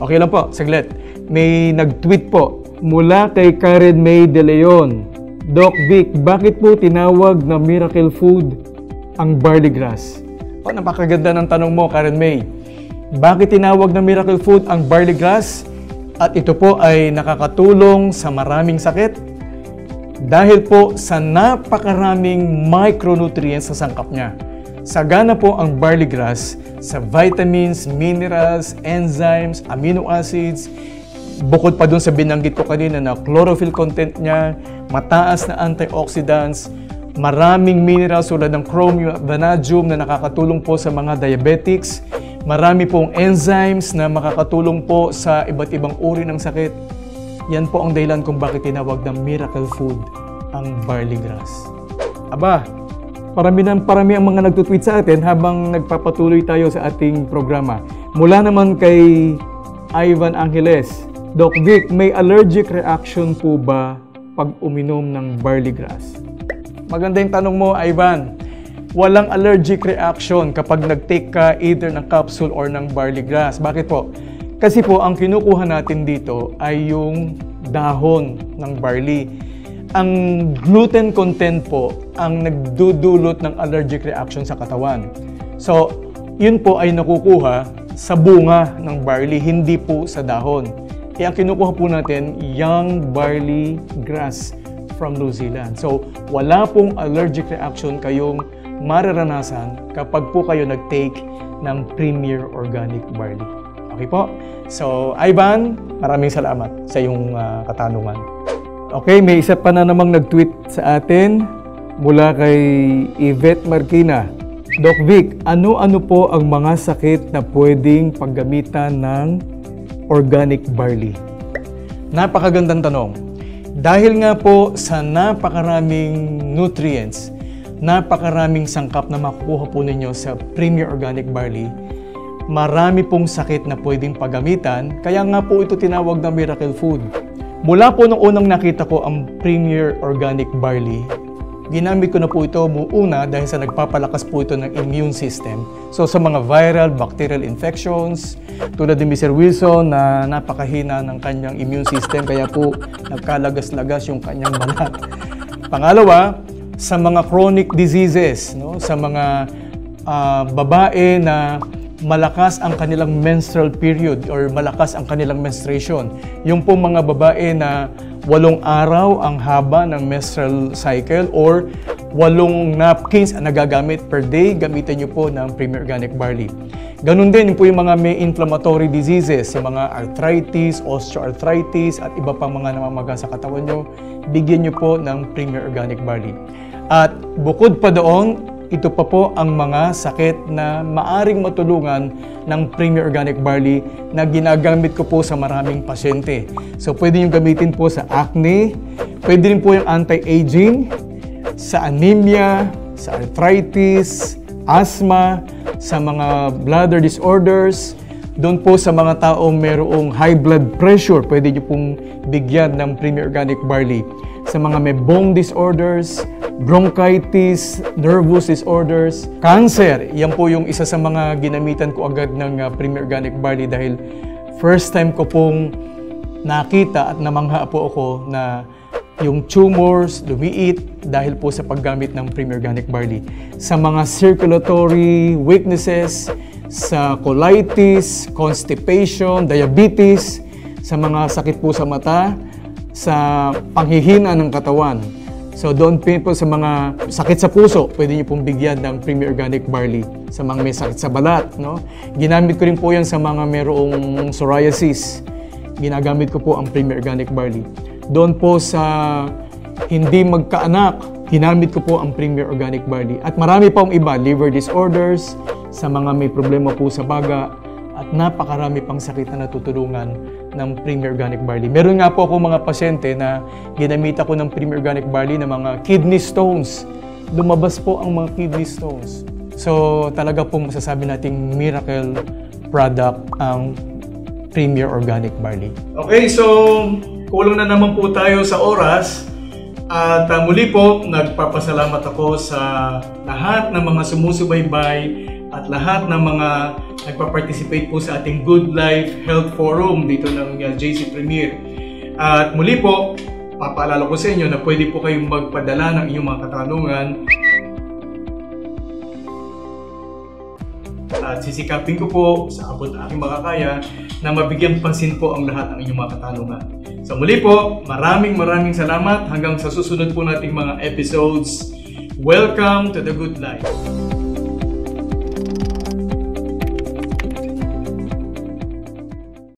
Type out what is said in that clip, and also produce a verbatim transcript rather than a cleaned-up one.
Okay lang po, saglit. May nag-tweet po mula kay Karen May De Leon. Doc Vic, bakit po tinawag na miracle food ang barley grass? Oh, napakaganda ng tanong mo, Karen May. Bakit tinawag na miracle food ang barley grass? At ito po ay nakakatulong sa maraming sakit dahil po sa napakaraming micronutrients sa sangkap niya. Sagana po ang barley grass sa vitamins, minerals, enzymes, amino acids, bukod pa dun sa binanggit ko kanina na chlorophyll content niya, mataas na antioxidants, maraming minerals tulad ng chromium at vanadium na nakakatulong po sa mga diabetics, marami pong enzymes na makakatulong po sa iba't ibang uri ng sakit. Yan po ang dahilan kung bakit tinawag na miracle food ang barley grass. Aba, parami ng parami ang mga nagtutweet sa atin habang nagpapatuloy tayo sa ating programa. Mula naman kay Ivan Angeles, Doc Vic, may allergic reaction po ba pag uminom ng barley grass? Maganda yung tanong mo, Ivan. Walang allergic reaction kapag nag-take ka either ng capsule or ng barley grass. Bakit po? Kasi po, ang kinukuha natin dito ay yung dahon ng barley. Ang gluten content po ang nagdudulot ng allergic reaction sa katawan. So, yun po ay nakukuha sa bunga ng barley, hindi po sa dahon. E ang kinukuha po natin, young barley grass from New Zealand. So, wala pong allergic reaction kayong mararanasan kapag po kayo nag-take ng Premier Organic Barley. Okay po? So, Ivan, maraming salamat sa iyong uh, katanungan. Okay, may isa pa na namang nag-tweet sa atin mula kay Yvette Marquina. Doc Vic, ano-ano po ang mga sakit na pwedeng paggamitan ng organic barley? Napakagandang tanong. Dahil nga po sa napakaraming nutrients, napakaraming sangkap na makukuha po ninyo sa Premier Organic Barley, marami pong sakit na pwedeng paggamitan, kaya nga po ito tinawag na miracle food. Mula po nung unang nakita ko ang Premier Organic Barley, ginamit ko na po ito una dahil sa nagpapalakas po ito ng immune system. So sa mga viral, bacterial infections, tulad ni Mister Wilson na napakahina ng kanyang immune system, kaya po nagkalagas-lagas yung kanyang balat. Pangalawa, sa mga chronic diseases, no? Sa mga uh, babae na malakas ang kanilang menstrual period or malakas ang kanilang menstruation. Yung po mga babae na walong araw ang haba ng menstrual cycle or walong napkins ang nagagamit per day, gamitin nyo po ng Premier Organic Barley. Ganun din po yung mga may inflammatory diseases, yung mga arthritis, osteoarthritis at iba pang mga namamaga sa katawan nyo, bigyan nyo po ng Premier Organic Barley. At bukod pa doon, ito pa po ang mga sakit na maaring matulungan ng Premier Organic Barley na ginagamit ko po sa maraming pasyente. So pwede nyo gamitin po sa acne, pwede rin po yung anti-aging, sa anemia, sa arthritis, asthma, sa mga bladder disorders, doon po sa mga taong mayroong high blood pressure, pwede nyo pong bigyan ng Premier Organic Barley. Sa mga may bone disorders, bronchitis, nervous disorders, cancer, yan po yung isa sa mga ginamitan ko agad ng uh, Premier Organic Barley dahil first time ko pong nakita at namangha po ako na yung tumors lumiit dahil po sa paggamit ng Premier Organic Barley. Sa mga circulatory weaknesses, sa colitis, constipation, diabetes, sa mga sakit po sa mata, sa panghihina ng katawan. So doon po sa mga sakit sa puso, pwede niyo pong bigyan ng Premier Organic Barley. Sa mga may sakit sa balat, no? Ginamit ko rin po yan sa mga mayroong psoriasis. Ginagamit ko po ang Premier Organic Barley. Doon po sa hindi magkaanak, ginamit ko po ang Premier Organic Barley. At marami pa iba, liver disorders, sa mga may problema po sa baga, at napakarami pang sakit na natutulungan ng Premier Organic Barley. Meron nga po ako mga pasyente na ginamit ako ng Premier Organic Barley na mga kidney stones. Lumabas po ang mga kidney stones. So talaga pong masasabi nating miracle product ang Premier Organic Barley. Okay, so kulang na naman po tayo sa oras. At uh, muli po, nagpapasalamat ako sa lahat ng mga sumusubaybay at lahat ng mga nagpa-participate po sa ating Good Life Health Forum dito ng uh, J C Premier. At muli po, papaalala ko sa inyo na pwede po kayong magpadala ng inyong mga katanungan. At sisikapin ko po sa abot ng aking makakaya na mabigyang pansin po ang lahat ng inyong mga katanungan. So muli po, maraming maraming salamat hanggang sa susunod po nating mga episodes. Welcome to the Good Life.